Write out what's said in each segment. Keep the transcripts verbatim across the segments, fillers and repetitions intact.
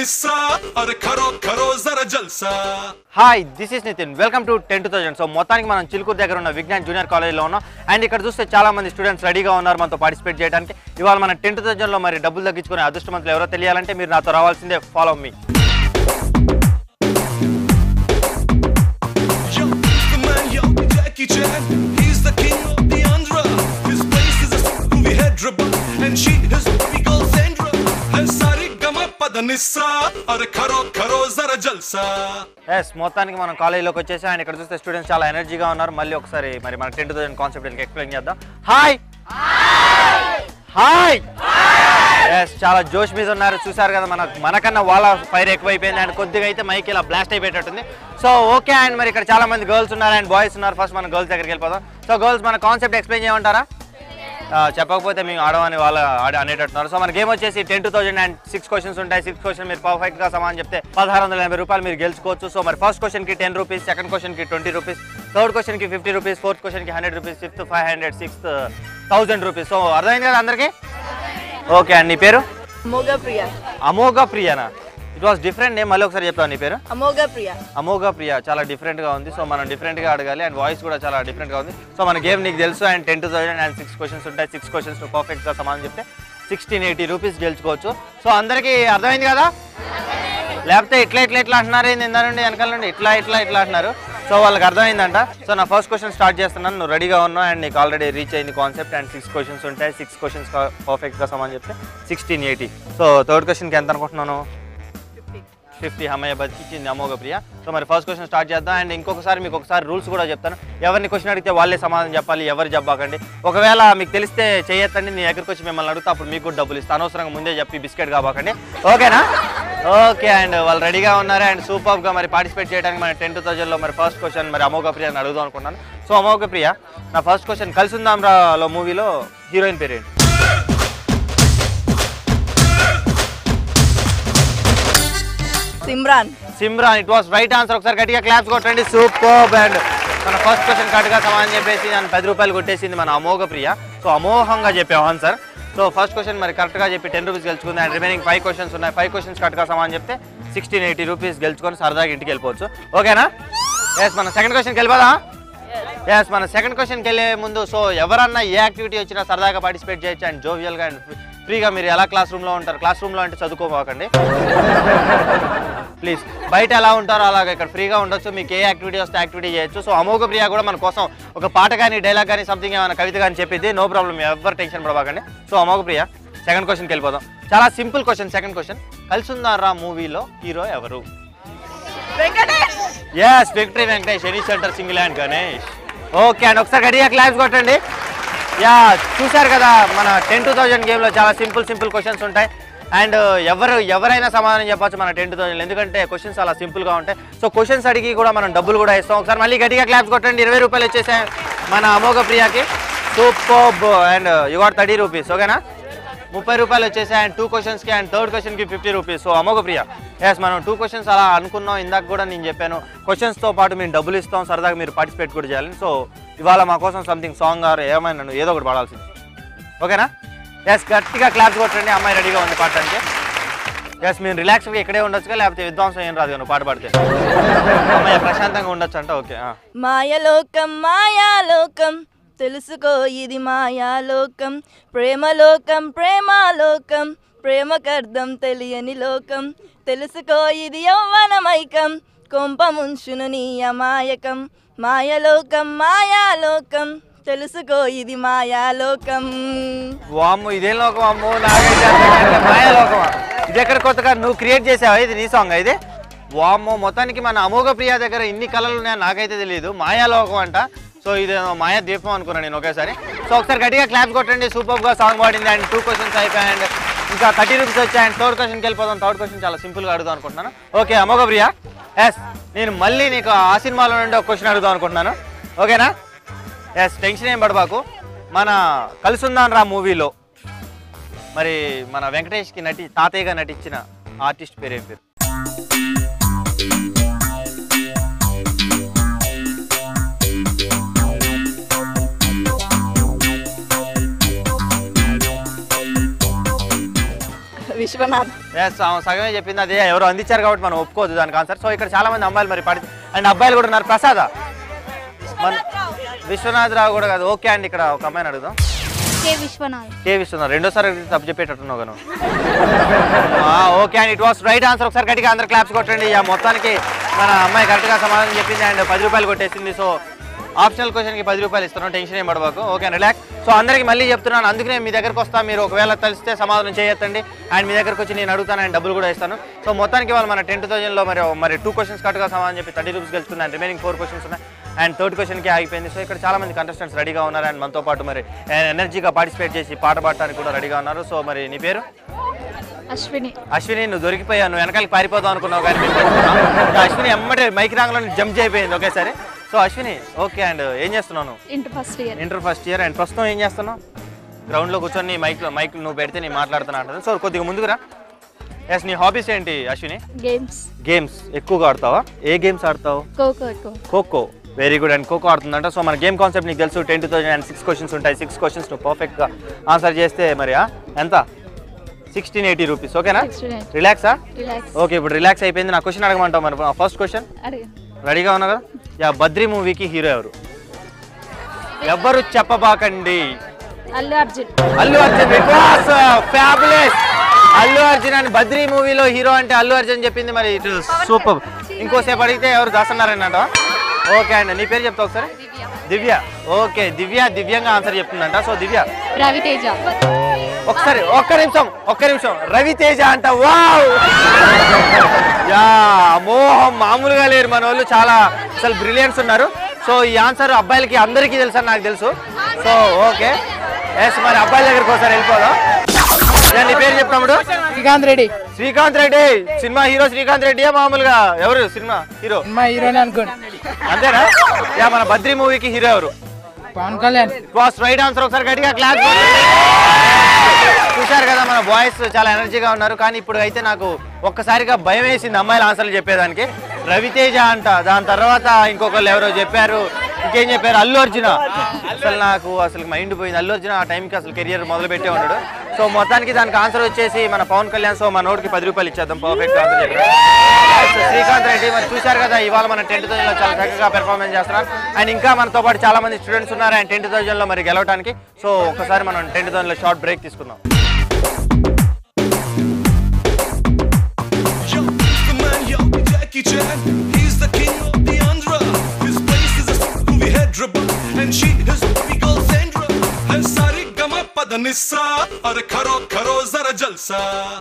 నిస్సా అరే కరో కరో జరా జల్సా. Hi, this is Nitin. Welcome to ten two thousand. So మొత్తానికి మనం చిలుకూరు దగ్గర ఉన్న విజ్ఞాన్ జూనియర్ కాలేజ్లో ఉన్నాం. అండ్ ఇక్కడ చూస్తే చాలా మంది స్టూడెంట్స్ రెడీగా ఉన్నారు మనతో పార్టిసిపేట్ చేయడానికి. ఇవాళ మన టెన్ టూ థౌసండ్లో మరి డబ్బులు తగ్గించుకునే అదృష్టవంతులు ఎవరో తెలియాలంటే మీరు నాతో రావాల్సిందే. Follow me. మొత్తానికి మనం కాలేజీలోకి వచ్చేసి ఆయన ఇక్కడ చూస్తే స్టూడెంట్స్ చాలా ఎనర్జీగా ఉన్నారు. మళ్ళీ ఒకసారి మరి మన టెన్ థౌసండ్ కాన్సెప్ట్ ఎక్స్ప్లెయిన్ చేద్దాం. హాయ్ హాయ్ ఎస్, చాలా జోష్ మీద ఉన్నారు. చూసారు కదా, మన మనకన్నా వాళ్ళ ఫైర్ ఎక్కువైపోయింది. అండ్ కొద్దిగా అయితే మైక్ ఇలా బ్లాస్ట్ అయిపోయేటట్టుంది. సో ఓకే, అండ్ మరి ఇక్కడ చాలా మంది గర్ల్స్ ఉన్నారు అండ్ బాయ్స్ ఉన్నారు. ఫస్ట్ మన గర్ల్స్ దగ్గరికి వెళ్ళిపోదాం. సో గర్ల్స్, మన కాన్సెప్ట్ ఎక్స్ప్లెయిన్ చేయమంటారా? చెప్పకపోతే మేము ఆడమని వాళ్ళు ఆడ అనేటట్టున్నారు. సో మన గేమ్ వచ్చేసి ten two thousand and six questions ఉంటాయి. సిక్స్ క్వశ్చన్ మీరు పర్ఫెక్ట్ గా సమానం చెప్తే పదహారు వందల ఎనభై రూపాయలు మీరు గెలుచుకోవచ్చు. సో మరి ఫస్ట్ క్వశ్చన్ కి టెన్ రూపీస్, సెకండ్ క్వశ్చన్ కి ట్వంటీ రూపీస్, థర్డ్ క్వశ్చన్ కి ఫిఫ్టీ రూపీస్, ఫోర్త్ క్వశ్చన్ కి hundred rupees, fifth five hundred, sixth thousand rupees. So అర్థమైంది కదా అందరికి? ఓకే అండి, నీ పేరు? అమోఘ ప్రియ. అమోఘ ప్రియనా? It was different name. మళ్ళీ ఒకసారి చెప్తాను. నీ పేరు? అమోఘ ప్రియ. అమోఘ ప్రియ, చాలా డిఫరెంట్ గా ఉంది. సో మనం డిఫరెంట్ గా అడగాలి అండ్ వాయిస్ కూడా చాలా డిఫరెంట్ గా ఉంది. సో మన గేమ్ నీకు తెలుసు. And ten two thousand and six questions ఉంటాయి. సిక్స్ క్వశ్చన్స్ పర్ఫెక్ట్ గా సమానం చెప్తే సిక్స్టీన్ ఎయిటీ రూపీస్ గెలుచుకోవచ్చు. సో అందరికి అర్థమైంది కదా? లేకపోతే ఇట్లా ఇట్లా ఇట్లా అంటున్నారు, ఇందా నుండి వెనకాల నుండి ఇట్లా ఇట్లా ఇట్లా అంటున్నారు. సో వాళ్ళకి అర్థమైందంట. సో నా ఫస్ట్ క్వశ్చన్ స్టార్ట్ చేస్తున్నాను. నువ్వు రెడీగా ఉన్నావు అండ్ నీకు ఆల్రెడీ రీచ్ అయింది కాన్సెప్ట్. అండ్ సిక్స్ క్వశ్చన్స్ ఉంటాయి. సిక్స్ క్వశ్చన్స్ పర్ఫెక్ట్గా సమానం చెప్తే సిక్స్టీన్ ఎయిటీ. సో థర్డ్ క్వశ్చన్కి ఎంత అనుకుంటున్నాను? ఫిఫ్టీ. అమ్మాయి బతికిచ్చింది అమోఘ ప్రియ. సో మరి ఫస్ట్ క్వశ్చన్ స్టార్ట్ చేద్దాం. అండ్ ఇంకొకసారి మీకు ఒకసారి రూల్స్ కూడా చెప్తాను. ఎవరిని క్వశ్చన్ అడిగితే వాళ్ళే సమాధానం చెప్పాలి, ఎవరు చెప్పకండి. ఒకవేళ మీకు తెలిస్తే చేయొద్దండి, నీ దగ్గరికి వచ్చి మిమ్మల్ని అడుగుతా, అప్పుడు మీకు కూడా డబ్బులు ఇస్తాను. అనవసరంగా ముందే చెప్పి బిస్కెట్ కాబాకండి, ఓకేనా? ఓకే, అండ్ వాళ్ళు రెడీగా ఉన్నారు అండ్ సూపర్గా మరి పార్టిసిపేట్ చేయడానికి మన టెన్ టూ థౌసండ్లో మరి ఫస్ట్ క్వశ్చన్ మరి అమోఘ ప్రియ అని అడుగుదాం అనుకున్నాను. సో అమోఘ ప్రియ, నా ఫస్ట్ క్వశ్చన్ కలిసి ఉందాం రాలో మూవీలో హీరోయిన్ పేరు ఏంటి? Simran. Simran, it was right answer. ఒకసారి గట్టిగా క్లాప్స్ కొట్టండి. సూపర్. అండ్ మన ఫస్ట్ క్వశ్చన్ కరెక్ట్గా సమానం చెప్పేసి నన్ను పది రూపాయలు కొట్టేసింది మన అమోఘ ప్రియ. సో అమోఘంగా చెప్పావు ఆన్సర్. సో ఫస్ట్ క్వశ్చన్ మరి కరెక్ట్గా చెప్పి టెన్ రూపీస్ గెలుచుకుంది. అండ్ రిమైనింగ్ ఫైవ్ క్వశ్చన్స్ ఉన్నాయి. ఫైవ్ క్వశ్చన్స్ కరెక్ట్గా సమానం చెప్తే సిక్స్టీన్ ఎయిటీ రూపీస్ గెలుచుకొని సరదాగా ఇంటికి వెళ్ళిపోవచ్చు, ఓకేనా? ఎస్, మన సెకండ్ క్వశ్చన్కి వెళ్ళిపోదా? ఎస్, మన సెకండ్ క్వశ్చన్కి వెళ్ళే ముందు సో ఎవరన్నా ఏ యాక్టివిటీ వచ్చినా సరదాగా పార్టిసిపేట్ చేయొచ్చు అండ్ జోవియల్గా అండ్ ఫ్రీగా. మీరు ఎలా క్లాస్ రూమ్లో ఉంటారు? క్లాస్ రూమ్లో అంటే చదువుకోపోకండి ప్లీజ్. బయట ఎలా ఉంటారో అలాగే ఇక్కడ ఫ్రీగా ఉండొచ్చు. మీకు ఏ యాక్టివిటీ వస్తే యాక్టివిటీ చేయొచ్చు. సో అమోఘ ప్రియ కూడా మన కోసం ఒక పాట కానీ డైలాగ్ కానీ సంథింగ్ ఏమైనా కవిత కానీ చెప్పింది. నో ప్రాబ్లం, ఎవరు టెన్షన్ పడబాకండి. సో అమోఘ ప్రియ, సెకండ్ క్వశ్చన్కి వెళ్ళిపోదాం. చాలా సింపుల్ క్వశ్చన్. సెకండ్ క్వశ్చన్, కలిసుందారా మూవీలో హీరో ఎవరు? Venkatesh. Yes, victory Venkatesh. Any center single hand Ganesh. Okay, and ఒకసారి గడియా క్లాస్ కొట్టండి. యా, చూశారు కదా, మన టెన్ టూ థౌజండ్ గేమ్లో చాలా సింపుల్ సింపుల్ క్వశ్చన్స్ ఉంటాయి. అండ్ ఎవరు ఎవరైనా సమాధానం చెప్పచ్చు మన టెన్ టూ థౌజండ్, ఎందుకంటే క్వశ్చన్స్ చాలా సింపుల్గా ఉంటాయి. సో క్వశ్చన్స్ అడిగి కూడా మనం డబ్బులు కూడా ఇస్తాం. ఒకసారి మళ్ళీ గట్టిగా క్లాప్స్ కొట్టండి. ఇరవై రూపాయలు వచ్చేసాయి మన అమోఘ ప్రియాకి. Super. And you got thirty rupees, ఓకేనా? ముప్పై రూపాయలు వచ్చేసాయి. అండ్ టూ క్వశ్చన్స్కి అండ్ థర్డ్ క్వశ్చన్కి fifty rupees. So Amogha Priya, yes, మనం టూ క్వశ్చన్స్ అలా అనుకున్నాం. ఇందాక కూడా నేను చెప్పాను, క్వశ్చన్స్తో పాటు మేము డబ్బులు ఇస్తాం, సరదాగా మీరు పార్టిసిపేట్ కూడా చేయాలని. సో ఇవాళ మా కోసం సంథింగ్ సాంగ్ ఆర్ ఏమైనా ఏదో ఒకటి పాడాల్సింది, ఓకేనా? ఎస్, గట్టిగా క్లాప్స్ కొట్టండి. అమ్మాయి రెడీగా ఉంది పాడటానికి. ఎస్, మీరు రిలాక్స్గా ఇక్కడే ఉండొచ్చుగా, లేకపోతే విద్వాంసం ఏం రాదు నువ్వు పాట పాడితే. అమ్మాయి ప్రశాంతంగా ఉండొచ్చు అంట, ఓకే? మాయలోకం మాయాలోకం తెలుసుకో ఇది మాయాలోకం, ప్రేమలోకం ప్రేమాలోకం ప్రేమకర్థం తెలియని లోకం, తెలుసుకో ఇది యౌవనమైకం కొంప ముంచును నీ అమాయకం, మాయలోకం మాయాలోకం తెలుసుకో ఇది మాయాలోకం. వామ్ము, ఇదేం లోకం అమ్ము, నాకైతే మాయాలోకమా? ఇది ఎక్కడ కొత్తగా నువ్వు క్రియేట్ చేసావా? ఇది నీ సాంగ్ ఇది? వామ్మో, మొత్తానికి మన అమోఘ ప్రియ దగ్గర ఇన్ని కళలు ఉన్నాయో నాకైతే తెలియదు. మాయాలోకం అంట. సో ఇది మాయా దీపం అనుకున్నాను నేను ఒకేసారి. సో ఒకసారి గట్టిగా క్లాప్స్ కొట్టండి. సూపర్గా సాంగ్ పాడింది. అండ్ టూ క్వశ్చన్స్ అయిపోయాయి అండ్ ఇంకా థర్టీ రూపీస్ వచ్చాయి. అండ్ థర్డ్ క్వశ్చన్కి వెళ్ళిపోదాం. థర్డ్ క్వశ్చన్ చాలా సింపుల్గా అడుగుదాం అనుకుంటున్నాను, ఓకే అమోఘ ప్రియ? ఎస్, నేను మళ్ళీ నీకు ఆ సినిమాలో నుండి ఒక క్వశ్చన్ అడుగుదాం అనుకుంటున్నాను, ఓకేనా? ఎస్, టెన్షన్ ఏం పడబాకు. మన కలిసుందాన్ రా మూవీలో మరి మన వెంకటేష్కి నటి తాతయ్యగా నటించిన ఆర్టిస్ట్ పేరేం పేరు? విశ్వనాథ్. ఎస్ సగమే చెప్పింది, అదే ఎవరు అందించారు కాబట్టి మనం ఒప్పుకోదు దానికి ఆన్సర్. సో ఇక్కడ చాలా మంది అమ్మాయిలు మరి పడి అండ్ అబ్బాయిలు కూడా ఉన్నారు. ప్రసాద మన విశ్వనాథ్ రావు కూడా కాదు. ఓకే అండి, ఇక్కడ ఒక అమ్మాయిని అడుగుదాం. కే విశ్వనాథ్. కే విశ్వనాథ్ రెండోసారి తప్పు చెప్పేటట్టున్నావు గాను. Okay and it was right answer. ఒకసారి గట్టిగా అందరు క్లాప్స్ కొట్టండి. మొత్తానికి మన అమ్మాయి కరెక్ట్గా సమాధానం చెప్పింది అండ్ పది రూపాయలు కొట్టేసింది. సో ఆప్షనల్ క్వశ్చన్కి పది రూపాయలు ఇస్తున్నాం, టెన్షన్ ఏం పడబాకు. Okay relax. సో అందరికీ మళ్ళీ చెప్తున్నాను, అందుకనే మీ దగ్గరకు వస్తా, మీరు ఒకవేళ తెలిస్తే సమాధానం చేయొద్దండి అండ్ మీ దగ్గరకు వచ్చి నేను అడుగుతాను అండ్ డబ్బులు కూడా ఇస్తాను. సో మొత్తానికి వాళ్ళు మన టెన్ థౌసండ్లో మరి మరి టూ క్వశ్చన్స్ కరెక్ట్గా సమాధానం చెప్పి థర్టీ రూపీస్ గెలుచుకున్నాను. రిమైనింగ్ ఫోర్ క్వశ్చన్స్ ఉన్నాయి అండ్ థర్డ్ క్వశ్చన్కి ఆగిపోయింది. సో ఇక్కడ చాలా మంది కంటెస్టెంట్స్ రెడీగా ఉన్నారు అండ్ మనతో పాటు మరి ఎనర్జీగా పార్టిసిపేట్ చేసి పాట పాడటానికి కూడా రెడీగా ఉన్నారు. సో మరి నీ పేరు? అశ్విని. అశ్విని, నువ్వు దొరికిపోయావు, నువ్వు వెనకాలకి పారిపోతావు అనుకున్నావు కానీ అశ్విని ఎమ్మటే మైక్ రాంగ్లో జంప్ అయిపోయింది ఒకేసారి. సో అశ్విని ఓకే అండ్ ఏం చేస్తున్నావు? Inter first year. Inter first year and ప్రస్తుతం ఏం చేస్తున్నావు? గ్రౌండ్లో కూర్చొని మైక్ మైక్ నువ్వు పెడితే నేను మాట్లాడుతున్నా అంటాను. సో కొద్దిగా ముందుకురా. ఎస్, నీ హాబీస్ ఏంటి అశ్విని? గేమ్స్. గేమ్స్ ఎక్కువగా ఆడతావా? ఏ గేమ్స్ ఆడతావు? ఖోఖో ఎక్కువ. Kho kho, very good. And kho kho ఆడుతుందంట. సో మన గేమ్ కాన్సెప్ట్ నీకు తెలుసు, ten two thousand and six questions ఉంటాయి. సిక్స్ క్వశ్చన్స్ నువ్వు పర్ఫెక్ట్గా ఆన్సర్ చేస్తే మరి ఎంత? Sixteen eighty rupees. ఓకేనా? రిలాక్సా? ఓకే, ఇప్పుడు రిలాక్స్ అయిపోయింది. నా క్వశ్చన్ అడగమంటావు మరి. ఫస్ట్ క్వశ్చన్ రెడీగా ఉన్నా కదా? యా, బద్రీ మూవీకి హీరో ఎవరు? ఎవ్వరు చెప్పబాకండి. అల్లు అర్జున్. Allu Arjun, because fabulous. అల్లు అర్జున్ అని బద్రీ మూవీలో హీరో అంటే అల్లు అర్జున్ చెప్పింది. మరి ఇటు సూపర్. ఇంకోసేపు అడిగితే ఎవరు దాస్తున్నారని అంట. ఓకే అండి, నీ పేరు చెప్తా ఒకసారి. దివ్య. ఓకే, దివ్య దివ్యంగా ఆన్సర్ చెప్తుందంట. సో దివ్య. రవితేజ. ఒకసారి ఒక్క నిమిషం ఒక్క నిమిషం రవితేజ అంట. వావ్, యా మోహం మామూలుగా లేరు మన వాళ్ళు, చాలా అసలు బ్రిలియన్స్ ఉన్నారు. సో ఈ ఆన్సర్ అబ్బాయిలకి అందరికీ తెలుసు అని నాకు తెలుసు. సో ఓకే ఎస్, మరి అబ్బాయిల దగ్గరికి ఒకసారి వెళ్ళిపోదాం. నీ పేరు చెప్తాముడు? శ్రీకాంత్ రెడ్డి. శ్రీకాంత్ రెడ్డి, సినిమా హీరో శ్రీకాంత్ రెడ్డి మామూలుగా ఎవరు సినిమా హీరో? సినిమా హీరోని అనుకోండి. అంతేనా? యా, మన బద్రీ మూవీకి హీరో ఎవరు? Pawan Kalyan. Was right answer. ఒకసారి గట్టిగా క్లాస్. చూశారు కదా, మన బాయ్స్ చాలా ఎనర్జీగా ఉన్నారు. కానీ ఇప్పుడు అయితే నాకు ఒక్కసారిగా భయం వేసింది అమ్మాయిల ఆన్సర్లు చెప్పేదానికి. రవితేజ అంట, దాని తర్వాత ఇంకొకళ్ళు ఎవరో చెప్పారు, ఇంకేం చెప్పారు? అల్లు అర్జున. అసలు నాకు అసలు మైండ్ పోయింది. అల్లు అర్జున ఆ టైంకి అసలు కెరియర్ మొదలు పెట్టే ఉన్నాడు. సో మొత్తానికి దానికి ఆన్సర్ వచ్చేసి మన పవన్ కళ్యాణ్. సో మన నోటికి పది రూపాయలు ఇచ్చేద్దాం. పర్ఫెక్ట్ ఆన్సర్ చెప్పారు శ్రీకాంత్ రెడ్డి. మరి చూశారు కదా, ఇవాళ మన టెన్త్ థౌసండ్లో చాలా చక్కగా పెర్ఫార్మెన్స్ చేస్తున్నారు అండ్ ఇంకా మనతో పాటు చాలా మంది స్టూడెంట్స్ ఉన్నారు అండ్ టెన్త్ థౌసండ్లో మరి గెలవడానికి. సో ఒకసారి మనం టెన్త్ థౌసండ్లో షార్ట్ బ్రేక్ తీసుకుందాం. Jackie Chan, he's the king of the Andhra. His place is a movie Hyderabad, and she is the girl Sandra. Hai sari gama padanissa, are karo karo zara jalsa.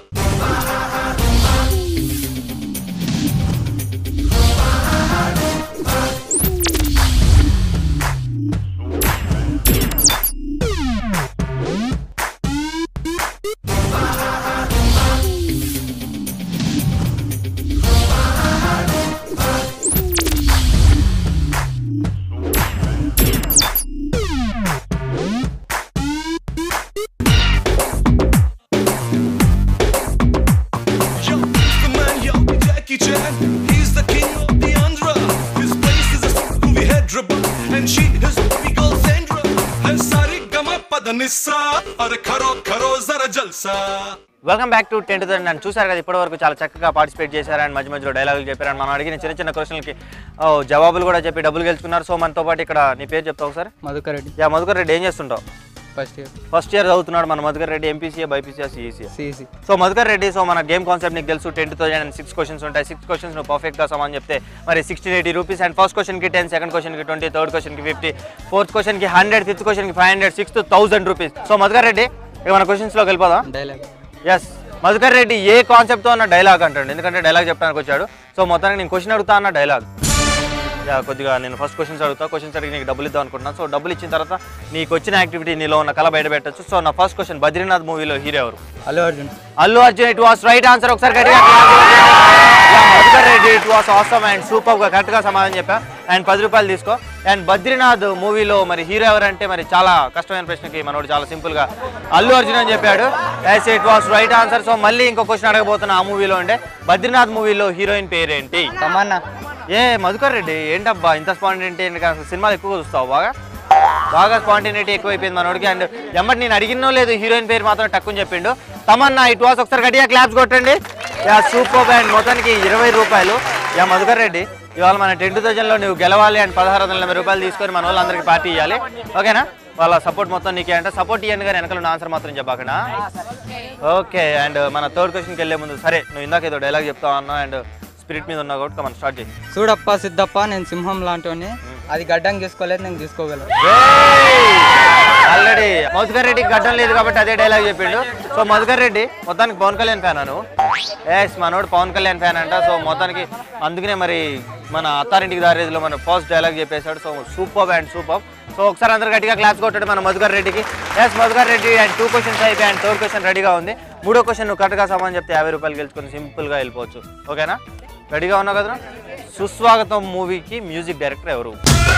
Welcome back to tenth thousand and చూసారు కదా, ఇప్పటి వరకు చాలా చక్కగా participate చేశారు and మధ్య మధ్యలో డైలాగులు చెప్పారు అండ్ మనం అడిగిన చిన్న చిన్న క్వశ్చన్లకి జవాబులు కూడా చెప్పి డబ్బులు గెలుచుకున్నారు. సో మనతో పాటు ఇక్కడ నీ పేరు చెప్తావు ఒకసారి? మధుకర్ రెడ్డి. యా మధుకర్ రెడ్డి, ఏం చేస్తుంటావు? First year. ఫస్ట్ ఇయర్ చదువుతున్నాడు మన మధుకర్ రెడ్డి. ఎంపీసీఏ, బైపీసీఏ, CEC? CEC. So Madhukar Reddy, so మన గేమ్ కాన్సెప్ట్ నీకు తెలుసు, ten thousand and six questions ఉంటాయి. సిక్స్ క్వశ్చన్స్ నువ్వు పర్ఫెక్ట్గా సమాన్ చెప్తే మరి sixteen eighty rupees and first క్వశ్చన్కి టెన్, సెకండ్ క్వశ్చన్కి ట్వంటీ, థర్డ్ క్వశ్చన్కి ఫిఫ్టీ, ఫోర్త్ క్వశ్చన్కి హండ్రెడ్, ఫిఫ్త్ క్వశ్చన్కి five hundred, sixth thousand rupees. So Madhukar Reddy, ఇక మన క్వశ్చన్స్లోకి వెళ్ళిపోదాం. డైలాగ్. ఎస్, మధుకర్ రెడ్డి ఏ కాన్సెప్ట్తో అన్న డైలాగ్ అంటాడు, ఎందుకంటే డైలాగ్ చెప్పడానికి వచ్చాడు. సో మొత్తానికి నేను క్వశ్చన్ అడుగుతా అన్న డైలాగ్. యా కొద్దిగా నేను ఫస్ట్ క్వశ్చన్స్ అడుగుతా, క్వశ్చన్స్ అడిగి నీకు డబ్బులు ఇద్దాం అనుకుంటున్నాను. సో డబ్బులు ఇచ్చిన తర్వాత నీకు వచ్చిన యాక్టివిటీ, నీలో ఉన్న కళ బయట పెట్టచ్చు. సో నా ఫస్ట్ క్వశ్చన్, బద్రీనాథ్ మూవీలో హీరో ఎవరు? Allu Arjun. Allu Arjun, it was right answer. ఒకసారి గట్టిగా Madhukar Reddy, it was awesome and సూపర్గా కరెక్ట్గా సమాధానం చెప్పా అండ్ పది రూపాయలు తీసుకో. అండ్ బద్రీనాథ్ మూవీలో మరి హీరో ఎవరంటే మరి చాలా కష్టమైన ప్రశ్నకి మనోడు చాలా సింపుల్గా అల్లు అర్జున్ అని చెప్పాడు. Yes, it was right answer. So మళ్ళీ ఇంకో క్వశ్చన్ అడగబోతున్నా. ఆ మూవీలో ఉండే బద్రీనాథ్ మూవీలో హీరోయిన్ పేరేంటి? తమన్నా. ఏ మధుకర్ రెడ్డి, ఏంటబ్బా ఇంత స్పాంటేనిటీ? అసలు సినిమాలు ఎక్కువ చూస్తావు, బాగా బాగా స్పాంటేనిటీ ఎక్కువైపోయింది మనోడికి. అండ్ ఎమ్మటి నేను అడిగినో లేదు, హీరోయిన్ పేరు మాత్రం టక్కుని చెప్పిండు. తమన్నా ఇట్ వాస్ ఒకసారి గట్టిగా క్లాప్స్ కొట్టండి. యా సూపర్ బ్యాండ్ మొత్తానికి ఇరవై రూపాయలు. యా మధుకర్ రెడ్డి ఇవాళ మన టెన్ థౌసండ్లో నువ్వు గెలవాలి అండ్ పదహారు వందల ఎనభై రూపాయలు తీసుకొని మన వాళ్ళందరికీ పార్టీ ఇవ్వాలి. ఓకేనా? వాళ్ళ సపోర్ట్ మొత్తం నీకే అంటే సపోర్ట్ ఇవ్వండి కానీ వెనకాల ఆన్సర్ మాత్రం చెప్పకుండా. ఓకే అండ్ మన థర్డ్ క్వశ్చన్కి వెళ్ళే ముందు సరే నువ్వు ఇందాక ఏదో డైలాగ్ చెప్తావు అన్నా అండ్ స్పిరిట్ మీద ఉన్నావు కాబట్టి మనం స్టార్ట్ చేయి. చూడప్ప సిద్ధప్ప నేను సింహం లాంటి అది గడ్డం తీసుకోలేదు నేను తీసుకోగలను. ఆల్రెడీ మధుకర్ రెడ్డికి గడ్డం లేదు కాబట్టి అదే డైలాగ్ చెప్పిండు. సో మధుకర్ రెడ్డి మొత్తానికి పవన్ కళ్యాణ్ ఫ్యాన్ అను ఎస్ మనోడు పవన్ కళ్యాణ్ ఫ్యాన్ అంట. సో మొత్తానికి అందుకనే మరి మన అత్తారింటికి దారేదిలో మన ఫస్ట్ డైలాగ్ చెప్పేశాడు. So super and super. So ఒకసారి అందరు గట్టిగా క్లాప్స్ కొట్టాడు మన మధుకర్ రెడ్డికి. Yes Madhukar Reddy and two questions అయిపోయి అండ్ థర్డ్ క్వశ్చన్ రెడీగా ఉంది. మూడో క్వశ్చన్ నువ్వు కరెక్ట్గా సమాధానం చెప్తే యాభై రూపాయలు గెలుచుకొని సింపుల్గా వెళ్ళిపోవచ్చు. ఓకేనా? రెడీగా ఉన్నావు కదా? సుస్వాగతం మూవీకి మ్యూజిక్ డైరెక్టర్ ఎవరు?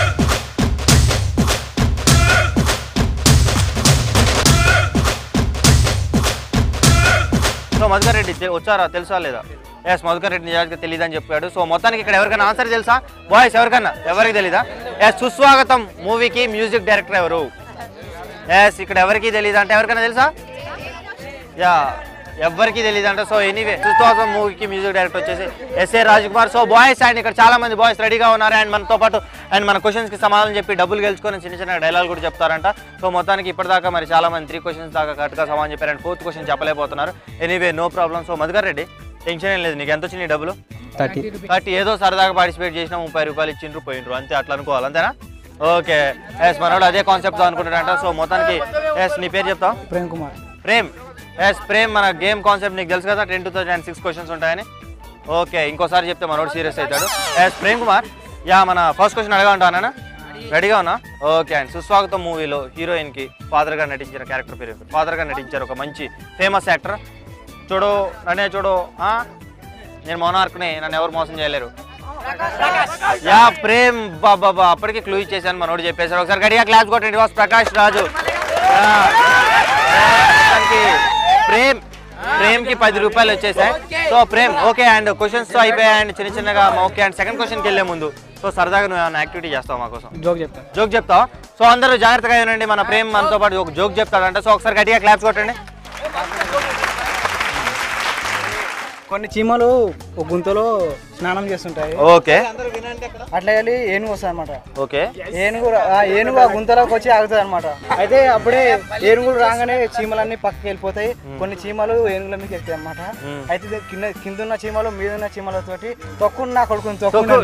సో మధుకర్ రెడ్డి వచ్చారా తెలుసా లేదా? ఎస్ మధుకర్ రెడ్డి నిజానికి తెలియదు అని చెప్పాడు. సో మొత్తానికి ఇక్కడ ఎవరికైనా ఆన్సర్ తెలుసా బాయ్స్? ఎవరికన్నా ఎవరికి తెలీదా? ఎస్ సుస్వాగతం మూవీకి మ్యూజిక్ డైరెక్టర్ ఎవరు? ఎస్ ఇక్కడ ఎవరికి తెలియదు అంటే ఎవరికైనా తెలుసా? యా ఎవరికి తెలియదు అంట. సో ఎనీవే సుస్వాగతం మూవీకి మ్యూజిక్ డైరెక్టర్ వచ్చేసి SA Raj Kumar. So boys and ఇక్కడ చాలా మంది బాయ్స్ రెడీగా ఉన్నారు అండ్ మనతో పాటు అండ్ మన క్వశ్చన్స్కి సమాధానం చెప్పి డబ్బులు గెలుచుకొని చిన్న చిన్న డైలాగ్ కూడా చెప్తారంట. సో మొత్తానికి ఇప్పటిదాకా మరి చాలా మంది త్రీ క్వశ్చన్స్ దాకా కరెక్ట్గా సమాధానం చెప్పారు అండ్ ఫోర్త్ క్వశ్చన్ చెప్పలేకపోతున్నారు. Anyway no problem. So Madhukar Reddy tension ఏం లేదు. నీకు ఎంత వచ్చినాయి డబ్బులు? థర్టీ థర్టీ ఏదో సరదాగా పార్టిసిపేట్ చేసినా ముప్పై రూపాయలు ఇచ్చిండ్రు పోయిండ్రు అంతే. అట్లా అనుకోవాలి అంతేనా? ఓకే ఎస్ మనోడు అదే కాన్సెప్ట్తో అనుకుంటాడంట. సో మొత్తానికి ఎస్ నీ పేరు చెప్తావు? ప్రేమ్ కుమార్. ప్రేమ్. ఎస్ ప్రేమ్ మన గేమ్ కాన్సెప్ట్ నీకు తెలుసు కదా ten two thousand six questions ఉంటాయని. ఓకే ఇంకోసారి చెప్తే మనోడు సీరియస్ అవుతాడు. ఎస్ ప్రేమ్ కుమార్ యా మన ఫస్ట్ క్వశ్చన్ అడగా ఉంటానా? రెడీగా ఉన్నా? ఓకే అండ్ సుస్వాగతం మూవీలో హీరోయిన్కి ఫాదర్గా నటించిన క్యారెక్టర్ పేరు ఫాదర్గా నటించారు ఒక మంచి ఫేమస్ యాక్టర్. చూడు నన్నే చూడు నేను మోనార్క్ని నన్ను ఎవరు మోసం చేయలేరు. యా ప్రేమ్ బాబా అప్పటికి క్లూ ఇచ్చేసాను మనోడు చెప్పేశారు. ఒకసారి గడిగా క్లాస్ కొట్టండి. వాస్ ప్రకాష్ రాజు. ప్రేమ్ ప్రేమ్ కి పది రూపాయలు వచ్చేసాయి. So Prem okay and questions తో అయిపోయాయి అండ్ చిన్న చిన్నగా ఓకే అండ్ సెకండ్ క్వశ్చన్కి వెళ్ళే ముందు సో సరదాగా నువ్వు ఏమైనా యాక్టివిటీ చేస్తావు మా కోసం? జోక్ చెప్తా. జోక్ చెప్తావు? సో అందరూ జాగ్రత్తగా వినండి. మన ప్రేమ్ మనతో పాటు ఒక జోక్ చెప్తాడంట. సో ఒకసారి గట్టిగా క్లాప్స్ కొట్టండి. కొన్ని చీమలు ఒక గుంతలో స్నానం చేస్తుంటాయి. ఓకే అట్లా వెళ్ళి ఏనుగు వస్తుంది అనమాట. ఓకే ఏనుగు ఆ ఏనుగు ఆ గుంతలోకి వచ్చి ఆగుతుంది అనమాట. అయితే అప్పుడే ఏనుగులు రాగానే చీమలన్నీ పక్కకి వెళ్ళిపోతాయి. కొన్ని చీమలు ఏనుగుల మీకు ఎక్కుతాయి అనమాట. అయితే కింద కింద ఉన్న చీమలు మీద ఉన్న చీమలతోటి తొక్కున్న కొడుకుని తొక్కు.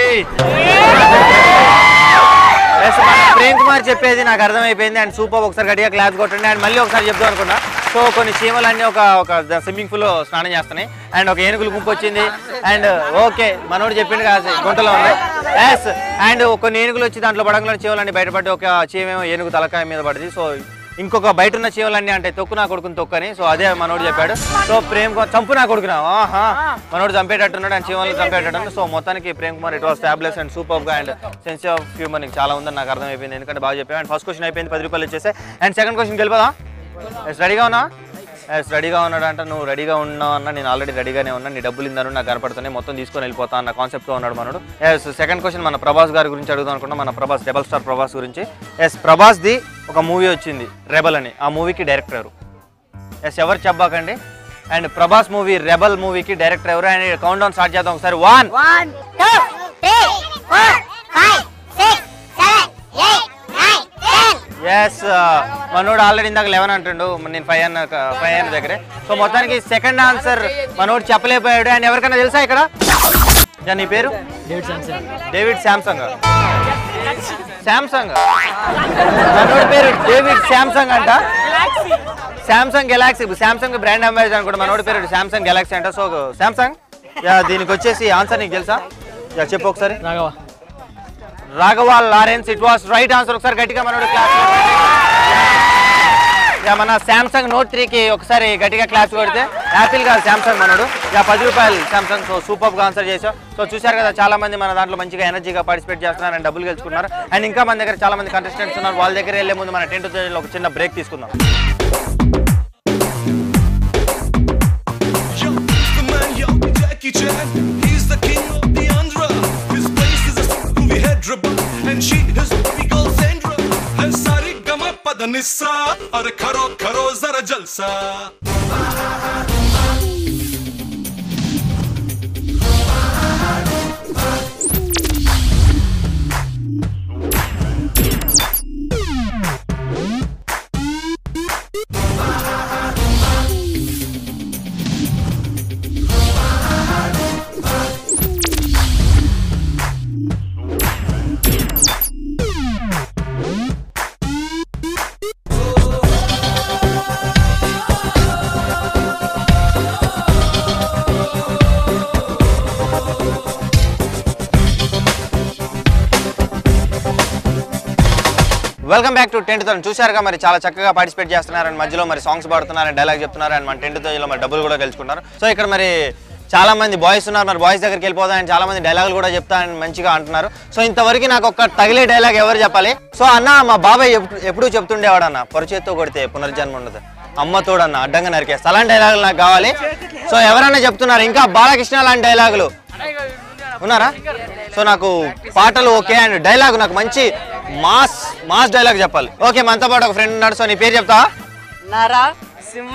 ప్రేమ్ కుమార్ చెప్పేది నాకు అర్థమైపోయింది అండ్ సూపర్. ఒకసారి గట్టిగా క్లాస్ కొట్టండి అండ్ మళ్ళీ ఒకసారి చెప్తాం అనుకున్నా. సో కొన్ని చీమలన్నీ ఒక ఒక స్విమ్మింగ్ పూల్ లో స్నానం చేస్తున్నాయి అండ్ ఒక ఏనుగులు గుంపు వచ్చింది అండ్ ఓకే మనోడు చెప్పిండు కాదు గుంటలో ఉంది. ఎస్ అండ్ కొన్ని ఏనుగులు వచ్చి దాంట్లో పడగల చీమలన్నీ బయటపడి ఒక చీమేమో ఏనుగు తలకాయ మీద పడింది. సో ఇంకొక బయట ఉన్న చీమలన్నీ అంటే తొక్కు నా కొడుకుని తొక్కని. సో అదే మనోడు చెప్పాడు. సో ప్రేమ్ కుమార్ చంపు నా కొడుకునా ఆహా మనోడు చంపేటట్టున్నాడు అండ్ చీమలు చంపేటట్టు. సో మొత్తానికి Prem Kumar it was fabulous and super గా అండ్ సెన్స్ ఆఫ్ హ్యూమర్ నీకు చాలా ఉందని నాకు అర్థమైపోయింది. ఎందుకంటే బాగా చెప్పాను అండ్ ఫస్ట్ క్వశ్చన్ అయిపోయింది పది రూపాయలు వచ్చేసాయి అండ్ సెకండ్ క్వశ్చన్ గెలిపోదా? ఎస్ రెడీగా ఉన్నా? ఎస్ రెడీగా ఉన్నాడు అంట. నువ్వు రెడీగా ఉన్నావు అన్న నేను ఆల్రెడీ రెడీగానే ఉన్నా. నీ డబ్బులు ఇందాను నాకు కనపడుతున్నాయి మొత్తం తీసుకొని వెళ్ళిపోతా అన్న కాన్సెప్ట్తో ఉన్నాడు మనోడు. ఎస్ సెకండ్ క్వశ్చన్ మన ప్రభాస్ గారి గురించి అడుగుదాం అనుకున్నా. మన ప్రభాస్ రెబల్ స్టార్ ప్రభాస్ గురించి. ఎస్ ప్రభాస్ది ఒక మూవీ వచ్చింది రెబల్ అని. ఆ మూవీకి డైరెక్టర్ ఎవరు? ఎస్ ఎవరు చెప్పాకండి. అండ్ ప్రభాస్ మూవీ రెబల్ మూవీకి డైరెక్టర్ ఎవరు? అండ్ కౌంట్ డౌన్ స్టార్ట్ చేద్దాం ఒకసారి. వన్ ఎస్ మనోడు ఆల్రెడీ ఇందాక లెవెన్ అంటుండు నేను ఫైవ్ అన్న ఫైవ్ అన్న దగ్గరే. సో మొత్తానికి సెకండ్ ఆన్సర్ మనోడు చెప్పలేకపోయాడు. అండ్ ఎవరికైనా తెలుసా ఇక్కడ? నీ పేరు? David Samsung. శాంసంగ్ మనోడి పేరు డేవిడ్ శాంసంగ్ అంట. Samsung Galaxy Samsung brand ambassador అనుకుంటా. మనోడి పేరు శాంసంగ్ గెలాక్సీ అంట. సో శాంసంగ్ దీనికి వచ్చేసి ఆన్సర్ నీకు తెలుసా? చెప్పు ఒకసారి. Raghava Lawrence it was right answer. ఒకసారి గట్టిగా మనోడు క్లాస్ మన శాంసంగ్ నోట్ త్రీకి ఒకసారి గట్టిగా క్లాస్ కొడితే యాపిల్ కాదు శాంసంగ్ మనోడు. యా పది రూపాయలు శాంసంగ్. సో సూపర్గా ఆన్సర్ చేసావు. సో చూశారు కదా చాలా మంది మన దాంట్లో మంచిగా ఎనర్జీగా పార్టిసిపేట్ చేస్తున్నారు అండ్ డబ్బులు గెలుచుకున్నారు. అండ్ ఇంకా మన దగ్గర చాలా మంది కంటెస్టెంట్స్ ఉన్నారు. వాళ్ళ దగ్గర వెళ్ళే ముందు మన టెన్ టు థౌసండ్ ఒక చిన్న బ్రేక్ తీసుకుందాం. And she is what we call Sandra. Her sari gama pada Nissa అరే ఖరో ఖరో జరా జల్సా welcome back to ten thousand. చూశారుగా మరి చాలా చక్కగా పార్టిసిపేట్ చేస్తున్నారు అండ్ మధ్యలో మరి సాంగ్స్ పాడుతున్నారు, డైలాగ్ చెప్తున్నారు అండ్ మన టెంట్ థౌసండ్లో మరి డబ్బులు కూడా గెలుచుకుంటారు. సో ఇక్కడ మరి చాలా మంది బాయ్స్ ఉన్నారు, మరి బాయ్స్ దగ్గరికి వెళ్ళిపోతా అండ్ చాలా మంది డైలాగులు కూడా చెప్తా అని మంచిగా అంటున్నారు. సో ఇంతవరకు నాకు ఒక తగిలే డైలాగ్ ఎవరు చెప్పాలి? సో అన్న మా బాబాయ్ ఎప్పుడూ చెప్తుండేవాడు అన్న, పొరచేత్తో కొడితే పునర్జన్మ ఉండదు, అమ్మ తోడన్న అడ్డంగా నరికేస్తా, అలాంటి డైలాగులు నాకు కావాలి. సో ఎవరైనా చెప్తున్నారు ఇంకా బాలకృష్ణ లాంటి డైలాగులు ఉన్నారా? సో నాకు పాటలు ఓకే అండ్ డైలాగ్ నాకు మంచి మాస్ మాస్ డైలాగ్ చెప్పాలి. ఓకే మనతో పాటు ఒక ఫ్రెండ్ ఉన్నాడు. సో నీ పేరు చెప్తావా? నరా సింహ.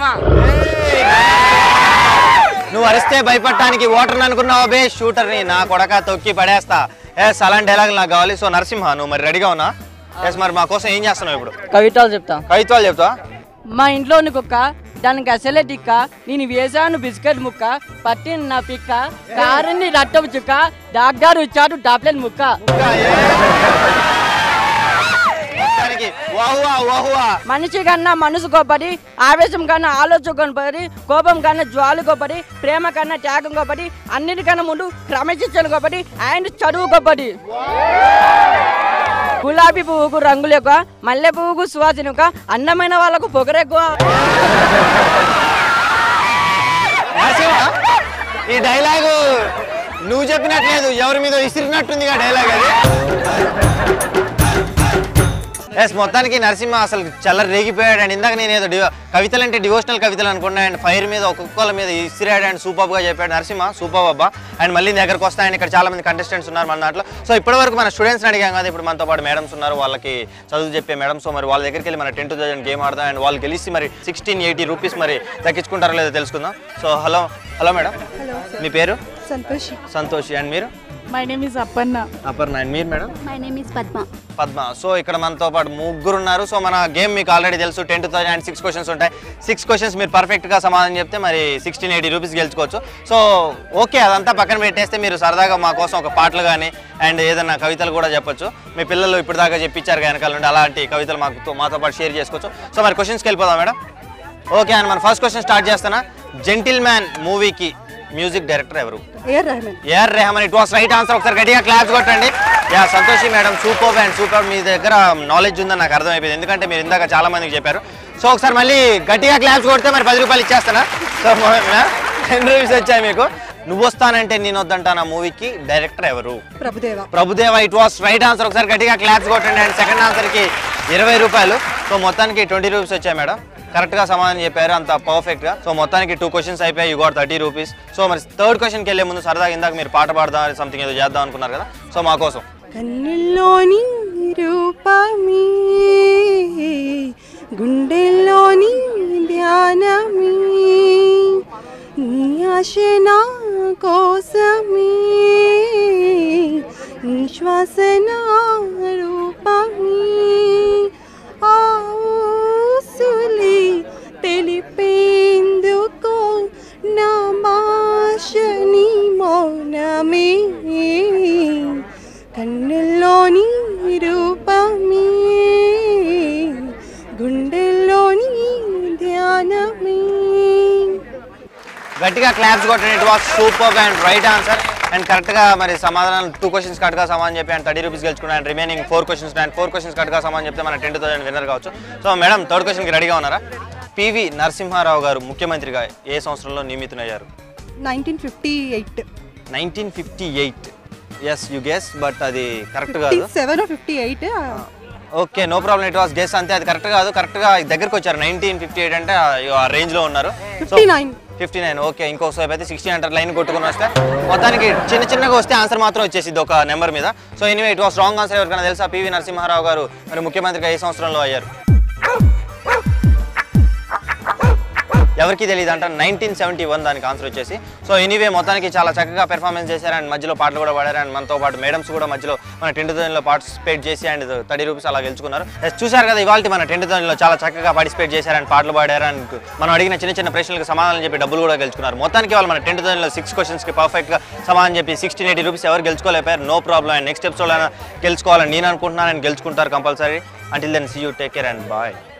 నువ్వు అరిస్తే భయపడటానికి ఓటర్ అనుకున్నావా బే? షూటర్ని నా కొడక తొక్కి పడేస్తా. ఎస్ అలాంటి డైలాగ్ నాకు కావాలి. సో నరసింహ నువ్వు మరి రెడీగా ఉన్నా? ఎస్ మరి మా కోసం ఏం చేస్తున్నావు ఇప్పుడు? కవితలు చెప్తా. కవిత్వాలు చెప్తావా? మా ఇంట్లోని కుక్క దానికి అసలే టిక్క, నేను వేసాను బిస్కెట్ ముక్క, పట్టిన నా పిక్క, కారుని రట్టపు చుక్క, డాక్టర్ ఇచ్చాడు టాబ్లెట్ ముక్క. మనిషి కన్నా మనసు గొప్పది, ఆవేశం కన్నా ఆలోచన గొప్పది, కోపం కన్నా జ్వాలు గొప్పది, ప్రేమ కన్నా త్యాగం గొప్పది, అన్నిటికన్నా ముందు క్రమశిక్షణ గొప్పది అండ్ చదువు గొప్పది. గులాబీ పువ్వుకు రంగులు ఎక్కువ, మల్లె పువ్వుకు సువాసన ఎక్కువ, అందమైన వాళ్ళకు పొగరెక్కువ. ఈ డైలాగు నువ్వు చెప్పినట్లేదు, ఎవరి మీద విసిరినట్టుంది డైలాగ్ అది. ఎస్ మొత్తానికి నరసింహ అసలు చల్లర రేగిపోయాడు అండ్ ఇందాక నేను ఏదో కవితలు అంటే డివోషనల్ కవితలు అనుకున్నా అండ్ ఫైర్ మీద ఒక్కొక్కల మీద ఇసిరాడు అండ్ సూపర్గా చెప్పాడు నరసింహ. సూపర్ అబ్బా. అండ్ మళ్ళీ దగ్గరకు వస్తాయని ఇక్కడ చాలా మంది కంటెస్టెంట్స్ ఉన్నారు మన దాంట్లో. సో ఇప్పటి వరకు మన స్టూడెంట్స్ని అడిగాం కదా, ఇప్పుడు మనతో పాటు మేడమ్స్ ఉన్నారు, వాళ్ళకి చదువు చెప్పే మేడం. సో మరి వాళ్ళ దగ్గరికి వెళ్ళి మన టెన్ టు థౌసండ్ గేమ్ ఆడదాం అండ్ వాళ్ళు గెలిచి మరి సిక్స్టీన్ ఎయిటీ రూపీస్ మరి దక్కించుకుంటారో లేదో తెలుసుకుందాం. సో హలో హలో మేడం, మీ పేరు? సంతోషి. సంతోషి. అండ్ మీరు? My name is Aparna. Aparna. And మీరు madam? My name is Padma. Padma. So ఇక్కడ మనతో పాటు ముగ్గురు ఉన్నారు. సో మన గేమ్ మీకు ఆల్రెడీ తెలుసు, ten two thousand and six questions ఉంటాయి. సిక్స్ క్వశ్చన్స్ మీరు పర్ఫెక్ట్గా సమాధానం చెప్తే మరి సిక్స్టీన్ ఎయిటీ రూపీస్ గెలుచుకోవచ్చు. సో ఓకే అదంతా పక్కన పెట్టేస్తే మీరు సరదాగా మా కోసం ఒక పాటలు కానీ అండ్ ఏదైనా కవితలు కూడా చెప్పొచ్చు. మీ పిల్లలు ఇప్పుడు దాకా చెప్పించారు వెనకాల నుండి, అలాంటి కవితలు మాకు మాతో పాటు షేర్ చేసుకోవచ్చు. సో మరి క్వశ్చన్స్కి వెళ్ళిపోదాం మేడం. ఓకే అండ్ మన ఫస్ట్ క్వశ్చన్ స్టార్ట్ చేస్తానా. జెంటిల్ మ్యాన్ మూవీకి మ్యూజిక్ డైరెక్టర్ ఎవరు? AR Rahman. AR Rahman. It was right answer. ఒకసారి గట్టిగా క్లాప్స్ కొట్టండి. Yeah Santoshi madam, super and super. మీ దగ్గర నాలెడ్జ్ ఉందని నాకు అర్థమైపోయింది, ఎందుకంటే మీరు ఇందాక చాలా మందికి చెప్పారు. సో ఒకసారి మళ్ళీ గట్టిగా క్లాప్స్ కొడితే మరి పది రూపాయలు ఇచ్చేస్తానా? సో టెన్ రూపీస్ వచ్చాయి మీకు. నువ్వు వస్తానంటే నేను వద్దంటాను ఆ మూవీకి డైరెక్టర్ ఎవరు? Prabhudeva. Prabhudeva. It was right answer. ఒకసారి గట్టిగా క్లాప్స్ కొట్టండి. అండ్ సెకండ్ ఆన్సర్కి ఇరవై రూపాయలు. సో మొత్తానికి ట్వంటీ రూపీస్ వచ్చాయి మేడం. కరెక్ట్గా సమాధానం చెప్పారు అంత పర్ఫెక్ట్గా. సో మొత్తానికి టూ క్వశ్చన్స్ అయిపోయాయి, you got thirty rupees. So మరి థర్డ్ క్వశ్చన్కి వెళ్ళే ముందు సరదాగా ఇందాక మీరు పాట పాడదాం సంథింగ్ ఏదో చేద్దాం అనుకున్నారు కదా, సో మా కోసం. కన్నుల్లోని రూపమే గుండెల్లోని ధ్యానమే నీ ఆశ నా కోసమే నీ శ్వాస నా రూపమే ఆసులి తెలిపేందుకు నా భాషని మౌనమే కన్నుల్లోని రూపమే గుండెల్లోని ధ్యానమే. గట్టిగా క్లాప్స్ కొట్టండి. It was super and right answer. And కరెక్ట్గా మరి సమాధానం టూ క్వశ్చన్స్ కరెక్ట్గా సమాధానం చెప్పి అండ్ థర్టీ రూపీస్ గెలుచుకున్నాను. And remaining four questions and four questions కరెక్ట్గా సమాధానం చెప్తే మన టెన్ థౌసండ్ విన్నర్ కావచ్చు. సో మేడం థర్డ్ క్వశ్చన్కి రెడీగా ఉన్నారా? పివి నరసింహారావు గారు ముఖ్యమంత్రిగా ఏ సంవత్సరంలో నియమితులయ్యారు? Nineteen fifty eight. Nineteen fifty eight. Yes you guess, but అది కరెక్ట్ కాదు. Seven fifty eight. Okay no problem. It was guess అంతే, అది కరెక్ట్ కాదు. కరెక్ట్గా దగ్గరకు వచ్చారు. నైన్టీన్ ఫిఫ్టీ ఎయిట్ అంటే ఆ రేంజ్లో ఉన్నారు. Fifty nine. Fifty nine. Okay ఇంకోసేపు అయితే సిక్స్టీ హండ్రెడ్ లైన్ కొట్టుకుని వస్తే మొత్తానికి చిన్న చిన్నగా వస్తే ఆన్సర్ మాత్రం వచ్చేసింది ఒక నెంబర్ మీద. So anyway it was wrong answer. ఎవరికైనా తెలుసా పివి నరసింహారావు గారు మరి ముఖ్యమంత్రిగా ఏ సంవత్సరంలో అయ్యారు? ఎవరికి తెలియదు అంట నైన్టీన్ సెవెంటీ వన్ దానికి ఆన్సర్ వచ్చేసి. సో ఎనీవే మొత్తానికి చాలా చక్కగా పెర్ఫార్మెన్స్ చేశారు అండ్ మధ్యలో పాటలు కూడా పాడారు అండ్ మనతో పాటు మేడమ్స్ కూడా మధ్యలో మన టెంట్ ధోనిలో పార్టిసిపేట్ చేసి అండ్ థర్టీ రూపీస్ అలా గెలుచుకున్నారు. చూశారు కదా ఇవాళ మన టెంట్ ధోనిలో చాలా చక్కగా పార్టిసిపేట్ చేశారు అండ్ పాటలు పాడారు అండ్ మనం అడిగిన చిన్న చిన్న ప్రశ్నలకు సమాధానం చెప్పి డబ్బులు కూడా గెలుచుకున్నారు. మొత్తానికి వాళ్ళు మన టెంట్ ధోనిలో సిక్స్ క్వశ్చన్స్కి పర్ఫెక్ట్గా సమాధానం చెప్పి సిక్స్టీన్ ఎయిటీ రూపీస్ ఎవరు గెలుచుకోలేపారు. No problem and next episode అయినా గెలుచుకోవాలని నేను అనుకుంటున్నాను అండ్ గెలుచుకుంటారు compulsory. Until then, see you, take care and bye.